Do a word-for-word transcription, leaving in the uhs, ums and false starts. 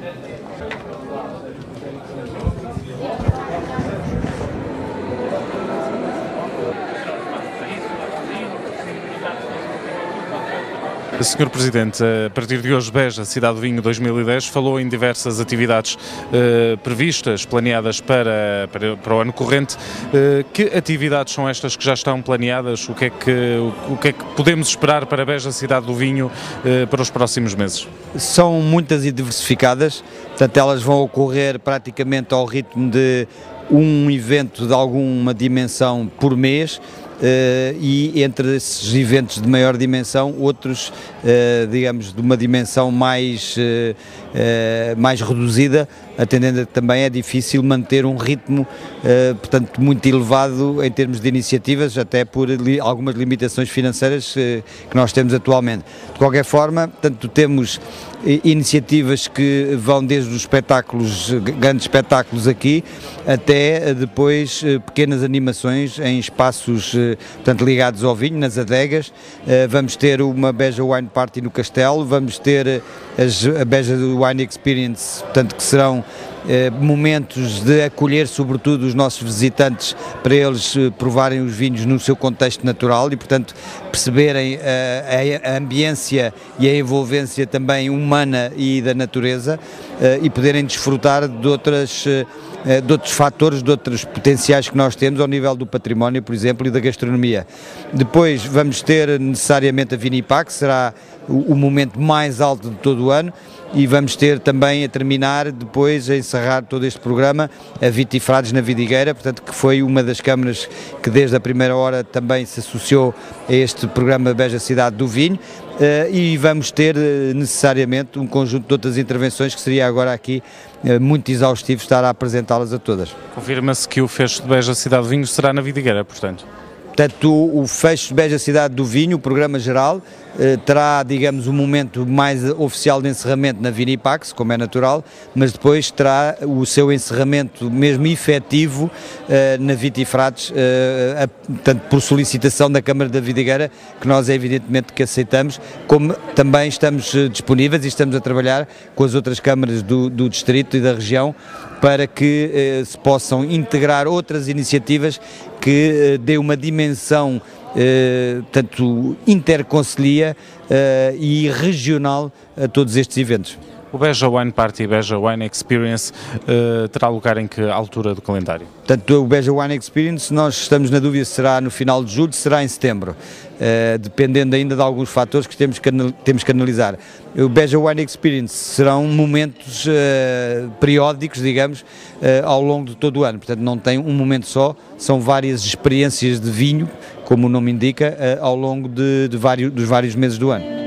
senhor Presidente, a partir de hoje Beja, Cidade do Vinho dois mil e dez, falou em diversas atividades eh, previstas, planeadas para, para, para o ano corrente. Eh, que atividades são estas que já estão planeadas? O que é que, o, o que, é que podemos esperar para Beja, Cidade do Vinho eh, para os próximos meses? São muitas e diversificadas, portanto elas vão ocorrer praticamente ao ritmo de um evento de alguma dimensão por mês. Uh, e entre esses eventos de maior dimensão, outros, uh, digamos, de uma dimensão mais, uh, uh, mais reduzida, atendendo a que também é difícil manter um ritmo, uh, portanto, muito elevado em termos de iniciativas, até por li algumas limitações financeiras uh, que nós temos atualmente. De qualquer forma, portanto, temos iniciativas que vão desde os espetáculos, grandes espetáculos aqui, até depois pequenas animações em espaços, portanto, ligados ao vinho, nas adegas. Vamos ter uma Beja Wine Party no Castelo, vamos ter as, a Beja Wine Experience, portanto, que serão momentos de acolher sobretudo os nossos visitantes para eles provarem os vinhos no seu contexto natural e, portanto, perceberem a, a ambiência e a envolvência também humana e da natureza e poderem desfrutar de outras de outros fatores, de outros potenciais que nós temos ao nível do património, por exemplo, e da gastronomia. Depois vamos ter necessariamente a Vinipac, que será o, o momento mais alto de todo o ano, e vamos ter também a terminar, depois a encerrar todo este programa, a Vitifrades na Vidigueira, portanto, que foi uma das câmaras que desde a primeira hora também se associou a este programa Beja Cidade do Vinho, uh, e vamos ter uh, necessariamente um conjunto de outras intervenções que seria agora aqui uh, muito exaustivo estar a apresentá-las a todas. Confirma-se que o fecho de Beja Cidade do Vinho será na Vidigueira, portanto? Portanto, o, o fecho de Beja Cidade do Vinho, o programa geral, eh, terá, digamos, um momento mais oficial de encerramento na Vinipax, como é natural, mas depois terá o seu encerramento mesmo efetivo eh, na Vitifrades, eh, a, portanto, por solicitação da Câmara da Vidigueira, que nós evidentemente que aceitamos, como também estamos disponíveis e estamos a trabalhar com as outras câmaras do, do distrito e da região para que eh, se possam integrar outras iniciativas que eh, dê uma dimensão eh, tanto interconcelhia eh, e regional a todos estes eventos. O Beja Wine Party e Beja Wine Experience uh, terá lugar em que altura do calendário? Portanto, o Beja Wine Experience, nós estamos na dúvida se será no final de julho, se será em setembro, uh, dependendo ainda de alguns fatores que temos que, temos que analisar. O Beja Wine Experience serão momentos uh, periódicos, digamos, uh, ao longo de todo o ano, portanto não tem um momento só, são várias experiências de vinho, como o nome indica, uh, ao longo de, de vários, dos vários meses do ano.